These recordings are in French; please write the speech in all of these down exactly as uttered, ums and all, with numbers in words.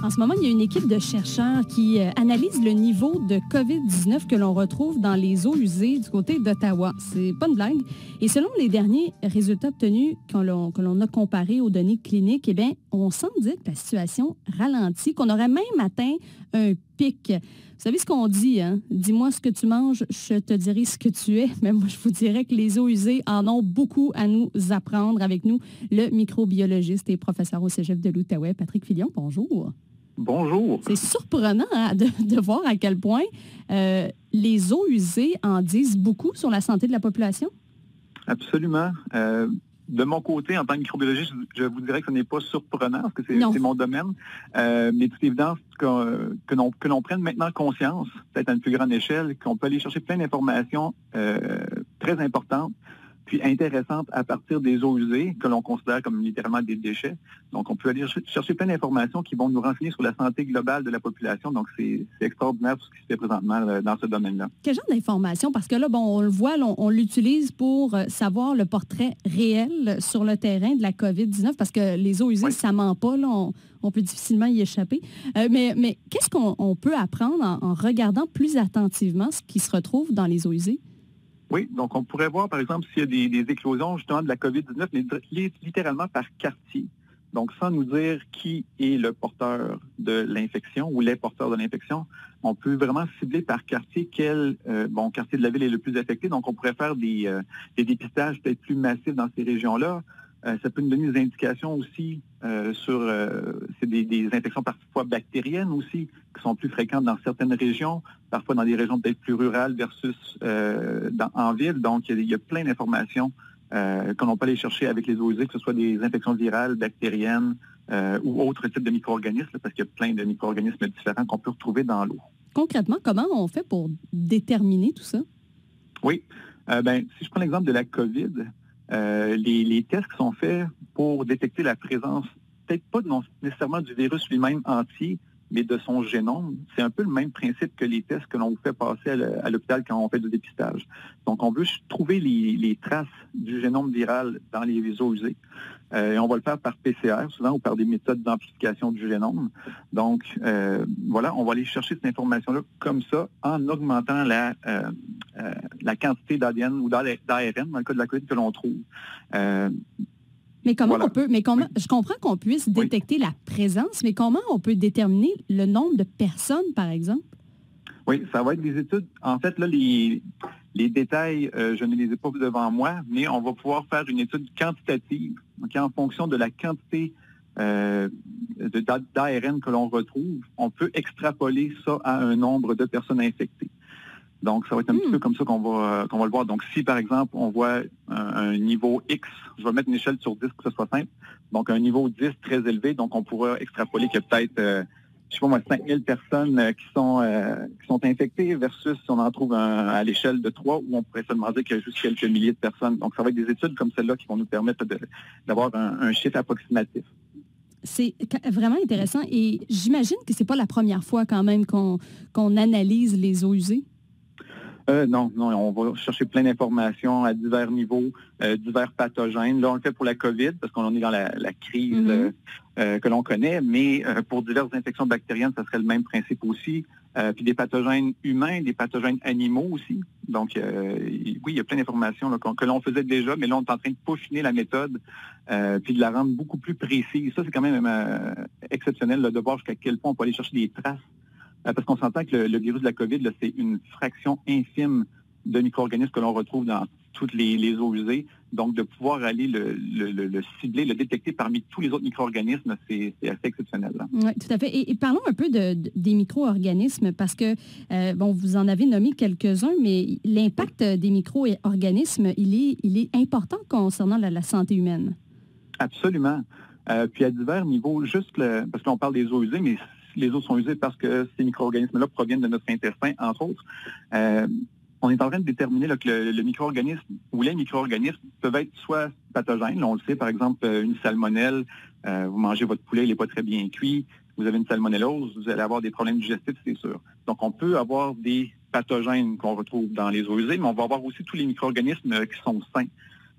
En ce moment, il y a une équipe de chercheurs qui euh, analyse le niveau de covid dix-neuf que l'on retrouve dans les eaux usées du côté d'Ottawa. C'est pas une blague. Et selon les derniers résultats obtenus que l'on, que l'on a comparés aux données cliniques, eh bien, on semble dire que la situation ralentit, qu'on aurait même atteint un pic. Vous savez ce qu'on dit, hein? Dis-moi ce que tu manges, je te dirai ce que tu es. Mais moi, je vous dirais que les eaux usées en ont beaucoup à nous apprendre. Avec nous, le microbiologiste et professeur au Cégep de l'Outaouais, Patrick Filion. Bonjour. Bonjour. C'est surprenant hein, de, de voir à quel point euh, les eaux usées en disent beaucoup sur la santé de la population. Absolument. Euh, de mon côté, en tant que microbiologiste, je, je vous dirais que ce n'est pas surprenant parce que c'est, c'est mon domaine. Euh, mais toute évidence que, que, l'on, que l'on prenne maintenant conscience, peut-être à une plus grande échelle, qu'on peut aller chercher plein d'informations euh, très importantes puis intéressantes à partir des eaux usées que l'on considère comme littéralement des déchets. Donc, on peut aller chercher plein d'informations qui vont nous renseigner sur la santé globale de la population. Donc, c'est, c'est extraordinaire tout ce qui se fait présentement là, dans ce domaine-là. Quel genre d'informations? Parce que là, bon, on le voit, là, on, on l'utilise pour savoir le portrait réel sur le terrain de la covid dix-neuf parce que les eaux usées, oui. Ça ment pas. Là, on, on peut difficilement y échapper. Euh, mais, mais qu'est-ce qu'on on peut apprendre en, en regardant plus attentivement ce qui se retrouve dans les eaux usées? Oui, donc on pourrait voir, par exemple, s'il y a des, des éclosions justement de la covid dix-neuf, mais littéralement par quartier. Donc, sans nous dire qui est le porteur de l'infection ou les porteurs de l'infection, on peut vraiment cibler par quartier quel euh, bon quartier de la ville est le plus affecté. Donc, on pourrait faire des, euh, des dépistages peut-être plus massifs dans ces régions-là. Euh, ça peut nous donner des indications aussi euh, sur euh, c'est des, des infections parfois bactériennes aussi qui sont plus fréquentes dans certaines régions, parfois dans des régions peut-être plus rurales versus euh, dans, en ville. Donc, il y, y a plein d'informations euh, que l'on peut aller chercher avec les eaux usées, que ce soit des infections virales, bactériennes euh, ou autres types de micro-organismes, parce qu'il y a plein de micro-organismes différents qu'on peut retrouver dans l'eau. Concrètement, comment on fait pour déterminer tout ça? Oui. Euh, ben, si je prends l'exemple de la COVID, Euh, les, les tests qui sont faits pour détecter la présence, peut-être pas non, nécessairement du virus lui-même entier, mais de son génome, c'est un peu le même principe que les tests que l'on vous fait passer à, le, à l'hôpital quand on fait du dépistage. Donc, on veut trouver les, les traces du génome viral dans les eaux usées. Euh, et on va le faire par P C R, souvent, ou par des méthodes d'amplification du génome. Donc, euh, voilà, on va aller chercher cette information-là comme ça, en augmentant la, euh, euh, la quantité d'A D N ou d'A R N, dans le cas de la COVID, que l'on trouve. Euh, Mais comment voilà. on peut, mais comment, je comprends qu'on puisse détecter oui. la présence, mais comment on peut déterminer le nombre de personnes, par exemple? Oui, ça va être des études. En fait, là, les, les détails, euh, je ne les ai pas devant moi, mais on va pouvoir faire une étude quantitative, okay, en fonction de la quantité euh, de, d'A R N que l'on retrouve. On peut extrapoler ça à un nombre de personnes infectées. Donc, ça va être un mmh. petit peu comme ça qu'on va, qu'on va le voir. Donc, si, par exemple, on voit un, un niveau X, je vais mettre une échelle sur dix pour que ce soit simple, donc un niveau dix très élevé, donc on pourra extrapoler qu'il y a peut-être, euh, je sais pas moi, cinq mille personnes euh, qui, sont, euh, qui sont infectées versus si on en trouve un, à l'échelle de trois, où on pourrait se demander qu'il y a juste quelques milliers de personnes. Donc, ça va être des études comme celle-là qui vont nous permettre de, d'avoir un, un chiffre approximatif. C'est vraiment intéressant et j'imagine que c'est pas la première fois quand même qu'on, qu'on analyse les eaux usées. Euh, non, non, on va chercher plein d'informations à divers niveaux, euh, divers pathogènes. Là, on le fait pour la COVID parce qu'on est dans la, la crise mm-hmm. euh, euh, que l'on connaît, mais euh, pour diverses infections bactériennes, ça serait le même principe aussi. Euh, puis des pathogènes humains, des pathogènes animaux aussi. Donc, euh, oui, il y a plein d'informations là, que l'on faisait déjà, mais là, on est en train de peaufiner la méthode euh, puis de la rendre beaucoup plus précise. Ça, c'est quand même euh, exceptionnel là, de voir jusqu'à quel point on peut aller chercher des traces. Parce qu'on s'entend que le, le virus de la COVID, là, c'est une fraction infime de micro-organismes que l'on retrouve dans toutes les, les eaux usées. Donc, de pouvoir aller le, le, le, le cibler, le détecter parmi tous les autres micro-organismes, c'est, c'est assez exceptionnel. Là. Oui, tout à fait. Et, et parlons un peu de, de, des micro-organismes parce que, euh, bon, vous en avez nommé quelques-uns, mais l'impact des micro-organismes, il est, il est important concernant la, la santé humaine. Absolument. Euh, puis à divers niveaux, juste le, parce qu'on parle des eaux usées, mais les eaux sont usées parce que ces micro-organismes-là proviennent de notre intestin, entre autres. Euh, on est en train de déterminer là, que le, le micro-organisme ou les micro-organismes peuvent être soit pathogènes, là, on le sait, par exemple, une salmonelle, euh, vous mangez votre poulet, il n'est pas très bien cuit, vous avez une salmonellose, vous allez avoir des problèmes digestifs, c'est sûr. Donc, on peut avoir des pathogènes qu'on retrouve dans les eaux usées, mais on va avoir aussi tous les micro-organismes qui sont sains.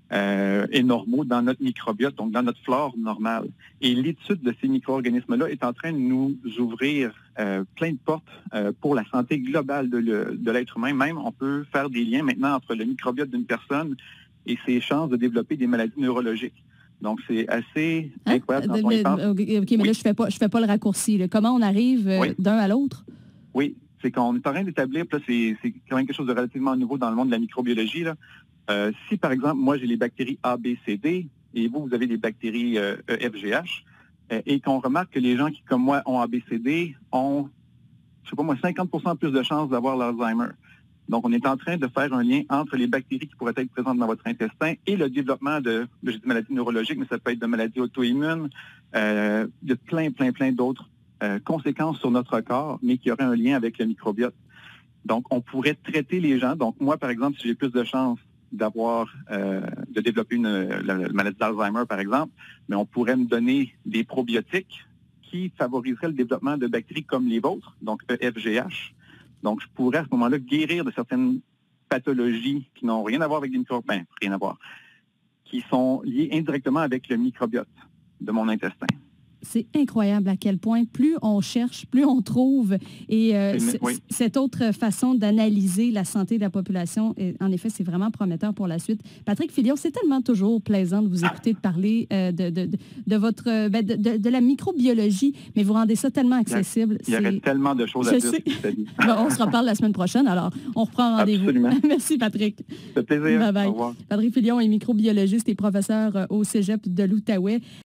euh, et normaux dans notre microbiote, donc dans notre flore normale. Et l'étude de ces micro-organismes-là est en train de nous ouvrir euh, plein de portes euh, pour la santé globale de, le, de l'être humain. Même, on peut faire des liens maintenant entre le microbiote d'une personne et ses chances de développer des maladies neurologiques. Donc, c'est assez hein? incroyable quand on y pense. OK, mais oui. là, je ne fais, fais pas le raccourci. Là. Comment on arrive euh, oui. d'un à l'autre? Oui, c'est qu'on est en train d'établir, là, c'est, c'est quand même quelque chose de relativement nouveau dans le monde de la microbiologie, là. Euh, si, par exemple, moi, j'ai les bactéries A, B, C, D, et vous, vous avez les bactéries euh, E, F, G, H, euh, et qu'on remarque que les gens qui, comme moi, ont A, B, C, D, ont, je sais pas moi, cinquante pour cent plus de chances d'avoir l'Alzheimer. Donc, on est en train de faire un lien entre les bactéries qui pourraient être présentes dans votre intestin et le développement de, de, de maladies neurologiques, mais ça peut être de maladies auto-immunes, euh, de plein, plein, plein d'autres euh, conséquences sur notre corps, mais qui auraient un lien avec le microbiote. Donc, on pourrait traiter les gens. Donc, moi, par exemple, si j'ai plus de chances d'avoir, euh, de développer une, la, la maladie d'Alzheimer, par exemple, mais on pourrait me donner des probiotiques qui favoriseraient le développement de bactéries comme les vôtres, donc E, F, G, H. Donc, je pourrais à ce moment-là guérir de certaines pathologies qui n'ont rien à voir avec des microbes, ben, rien à voir, qui sont liées indirectement avec le microbiote de mon intestin. C'est incroyable à quel point plus on cherche, plus on trouve. Et euh, oui. cette autre façon d'analyser la santé de la population, en effet, c'est vraiment prometteur pour la suite. Patrick Filion, c'est tellement toujours plaisant de vous écouter, de parler euh, de, de, de, de, votre, ben de, de, de la microbiologie, mais vous rendez ça tellement accessible. Il y, a, il y aurait tellement de choses Je à dire. Bon, on se reparle la semaine prochaine, alors on reprend rendez-vous. Absolument. Merci, Patrick. Ça fait plaisir. Bye bye. Au revoir. Patrick Filion est microbiologiste et professeur au Cégep de l'Outaouais.